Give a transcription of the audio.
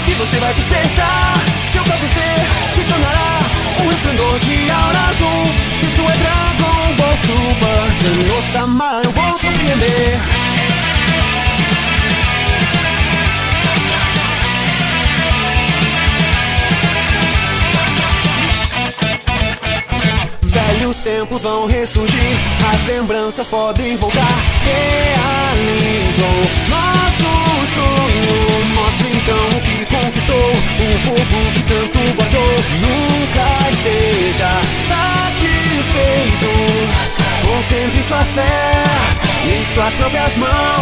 que você vai despertar. Seu próprio ser se tornará um resplendor de aura azul. Isso é Dragon Ball Super. Senhor-sama, eu vou surpreender. Velhos tempos vão ressurgir, as lembranças podem voltar. Realizou nossos sonhos. Mostre então o que conquistou, o fogo que tanto guardou. Nunca esteja satisfeito. Concentre sua fé em suas próprias mãos.